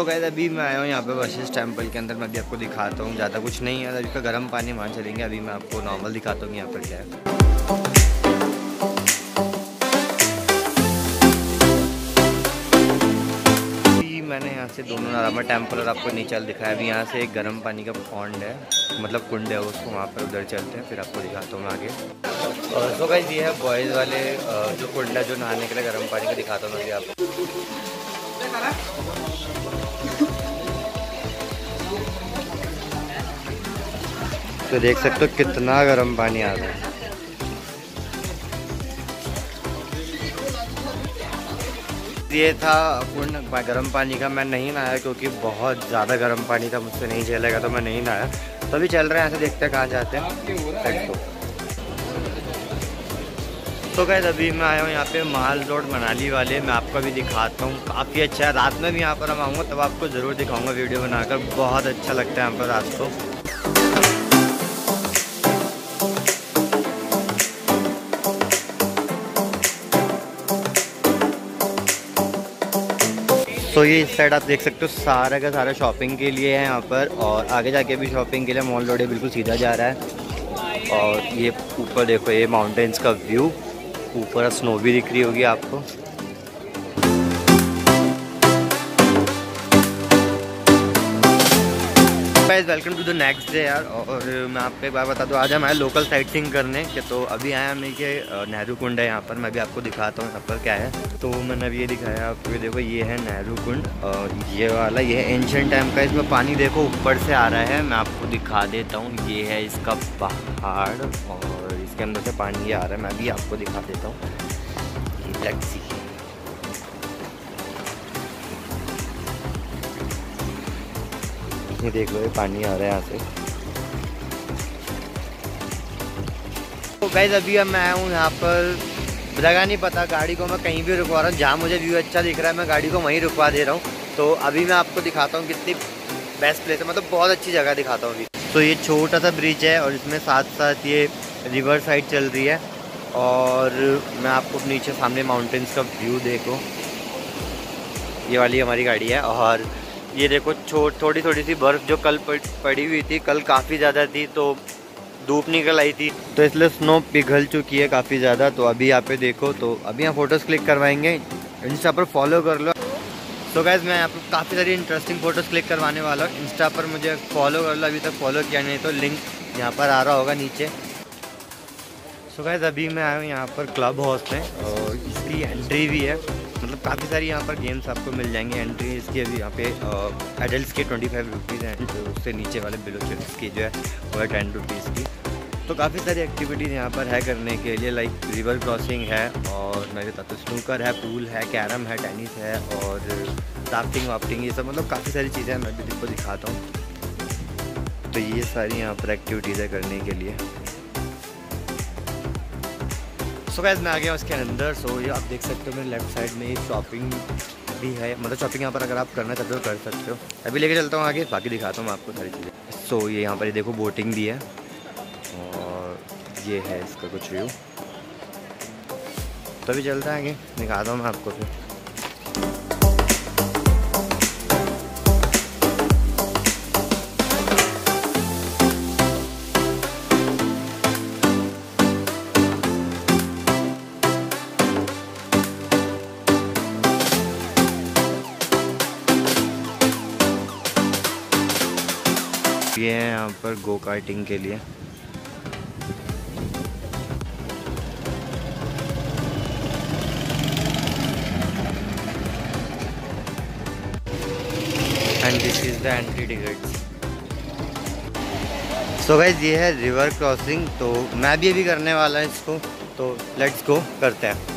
So guys अभी मैं आया हूँ यहाँ पे वशिष्ठ टेम्पल के अंदर। मैं अभी आपको दिखाता हूँ, ज़्यादा कुछ नहीं है। अभी का गर्म पानी वहाँ चलेंगे। अभी मैं आपको नॉर्मल दिखाता हूँ यहाँ पर क्या है। मैंने यहाँ से दोनों नारायण टेम्पल और आपको नीचल दिखाया। अभी यहाँ से एक गर्म पानी का पॉन्ड है, मतलब कुंड है, उसको वहाँ पर उधर चलते हैं, फिर आपको दिखाता हूँ मैं आगे। और सो गाइस ये है बॉयज़ वाले जो कुंड है, जो नहाने के लिए गर्म पानी का दिखाता हूँ मैं अभी आपको। तो देख सकते हो कितना गर्म पानी आ रहा है। ये था कुंड गर्म पानी का। मैं नहीं नहाया क्योंकि बहुत ज़्यादा गर्म पानी था, मुझसे नहीं झेलेगा, तो मैं नहीं नहाया। तो अभी चल रहे हैं, ऐसे देखते हैं कहाँ जाते हैं। तो गाइस अभी मैं आया हूँ यहाँ पे माल रोड मनाली वाले। मैं आपको अभी दिखाता हूँ, काफ़ी अच्छा है। रात में भी यहाँ पर मैं आऊँगा तब आपको ज़रूर दिखाऊँगा वीडियो बनाकर। बहुत अच्छा लगता है यहाँ पर रात को। तो ये इस साइड आप देख सकते हो सारा का सारा शॉपिंग के लिए है यहाँ पर, और आगे जाके भी शॉपिंग के लिए मॉल रोड बिल्कुल सीधा जा रहा है। और ये ऊपर देखो, ये माउंटेन्स का व्यू, ऊपर स्नो भी दिख रही होगी आपको। Welcome to the next day यार। और मैं आपको एक बार बता दूँ, आज हम आए लोकल साइट सीइंग करने के। तो अभी आया हमें कि नेहरू कुंड है यहाँ पर। मैं भी आपको दिखाता हूँ यहाँ पर क्या है। तो मैंने अभी ये दिखाया आपको, ये देखो ये है नेहरू कुंड। और ये वाला ये है एंशिएंट टाइम का। इसमें पानी देखो ऊपर से आ रहा है। मैं आपको दिखा देता हूँ, ये है इसका पहाड़ और इसके अंदर से पानी आ रहा है। मैं भी आपको दिखा देता हूँ, लेट्स सी। ये देख लो, ये पानी आ रहा है यहाँ से। तो गाइस अभी अब मैं आया हूँ यहाँ पर, जगह नहीं पता, गाड़ी को मैं कहीं भी रुकवा रहा हूँ। जहाँ मुझे व्यू अच्छा दिख रहा है मैं गाड़ी को वहीं रुकवा दे रहा हूँ। तो अभी मैं आपको दिखाता हूँ कितनी बेस्ट प्लेस है, मतलब बहुत अच्छी जगह दिखाता हूँ अभी। तो ये छोटा सा ब्रिज है और इसमें साथ साथ ये रिवर साइड चल रही है। और मैं आपको नीचे सामने माउंटेन्स का व्यू देखो, ये वाली हमारी गाड़ी है। और ये देखो थोड़ी थोड़ी सी बर्फ़ जो कल पड़ी हुई थी, कल काफ़ी ज़्यादा थी तो धूप निकल आई थी, तो इसलिए स्नो पिघल चुकी है काफ़ी ज़्यादा। तो अभी यहाँ पे देखो, तो अभी यहाँ फ़ोटोज़ क्लिक करवाएंगे। इंस्टा पर फॉलो कर लो। तो गाइस मैं यहाँ पर काफ़ी सारी इंटरेस्टिंग फ़ोटोज़ क्लिक करवाने वाला हूँ। इंस्टा पर मुझे फॉलो कर लो, अभी तक फॉलो किया नहीं तो लिंक यहाँ पर आ रहा होगा नीचे। सो गाइस अभी मैं आया हूँ यहाँ पर क्लब हाउस में, और इसकी एंट्री भी है, मतलब काफ़ी सारी यहाँ पर गेम्स आपको मिल जाएंगे। एंट्री इसकी अभी यहाँ पे एडल्ट के 25 रुपीज़ हैं, तो उससे नीचे वाले बिलो चिल्ड्स की जो है वो है 10 रुपीज़ की। तो काफ़ी सारी एक्टिविटीज़ यहाँ पर है करने के लिए, लाइक रिवर क्रॉसिंग है, और मैं बताता हूँ स्नूकर है, पूल है, कैरम है, टेनिस है, और राफ्टिंग वाफ्टिंग, ये सब मतलब काफ़ी सारी चीज़ें हैं। मैं भी आपको दिखाता हूँ। तो ये सारी यहाँ पर एक्टिविटीज़ है करने के लिए। सो गाइस मैं आ गया उसके अंदर। सो ये आप देख सकते हो मेरे लेफ्ट साइड में ये शॉपिंग भी है, मतलब शॉपिंग यहाँ पर अगर आप करना चाहते हो कर सकते हो। अभी लेके चलता हूँ आगे, बाकी दिखाता हूँ मैं आपको सारी चीज़ें। सो ये यहाँ पर ये देखो बोटिंग भी है, और ये है इसका कुछ व्यू। तो अभी चलता है आगे, दिखाता हूँ मैं आपको फिर। ये है यहाँ पर गो कार्टिंग के लिए। And this is the entry tickets. So guys ये है रिवर क्रॉसिंग, तो मैं भी अभी करने वाला है इसको, तो लेट्स गो करते हैं।